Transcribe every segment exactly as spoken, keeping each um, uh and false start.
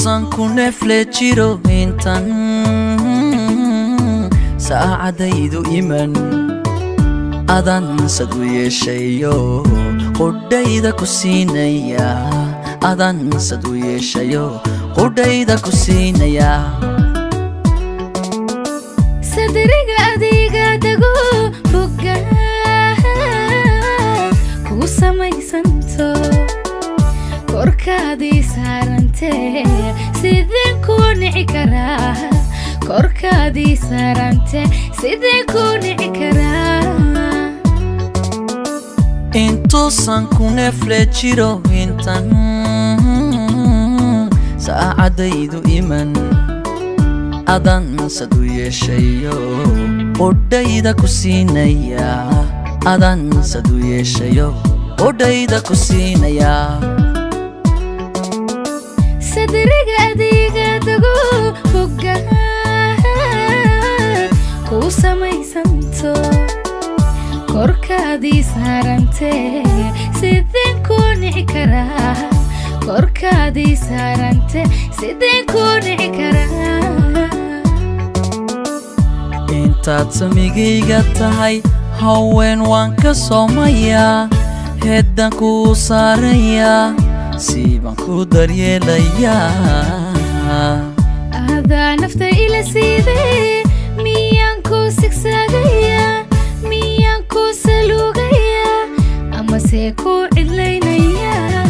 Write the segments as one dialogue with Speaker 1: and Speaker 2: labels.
Speaker 1: سانكون فلتشيرو انتن ساعديدو إيمان أدان سدو يشيو قدايدا كسينيا أدان سدو يشيو قدايدا كسينيا
Speaker 2: صدرك أديك تقو بقى كوسا ما يسنتو كوركادي سارنتي سيدين كوني عكرا كوركادي سارنتي سيدين كوني عكرا
Speaker 1: انتو سانكون فلتشيرو انتن ساعديدو إيمان أدان سدو يشيو قدايدا كسينيا أدان سدو يشيو قدايدا كسينيا
Speaker 2: صدرك أديك تقو بقى كوسا ما يسنتو كوركادي سارنتي سيدين كوني عكرا كوركادي سارنتي سيدين كوني عكرا
Speaker 1: intaad samigayga tahay haween waan ka soomayaa heedan kuu saarayaa siibaan ku daryeelayaa
Speaker 2: adaa nafta ila siidee miyaan kuu sigsaagayaa miyaan kuu saluugayaa amasee kuu cidlaynayaa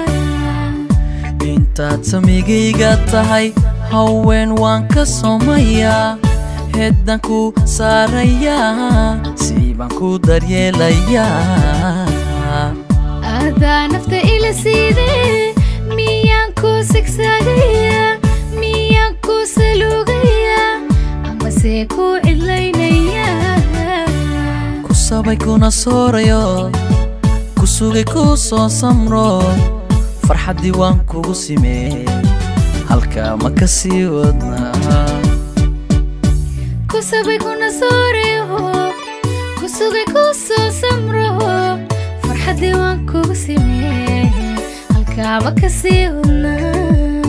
Speaker 1: intaad samigayga tahay haween waan ka soomayaa heedan kuu saarayaa siibaan ku daryeelayaa
Speaker 2: adaa nafta ila siidee miyaan kuu sigsaagayaa miyaan kuu saluugayaa amasee kuu cidlaynayaa
Speaker 1: ku sabay kuna soorayo ku sugay kuu soo samro farxaddii waan kugu simee halkaa ma ka sii wadnaa
Speaker 2: kusabay kuna soorayo kusugay kusoo samro farxaddii waan kugu simee halkaaba ka sii wadnaa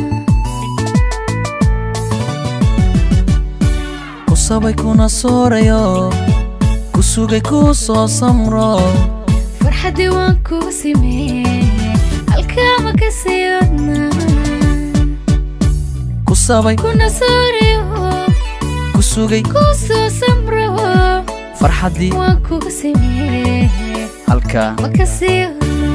Speaker 1: kusabay kuna soorayo kusugay kusoo samro
Speaker 2: farxaddii waan kugu simee halkaaba ka sii wadnaa
Speaker 1: kusabay
Speaker 2: kuna soorayo
Speaker 1: kusugay
Speaker 2: kusoo samro
Speaker 1: farxaddii
Speaker 2: waan kugu simee
Speaker 1: halkaa
Speaker 2: ma ka sii wadnaa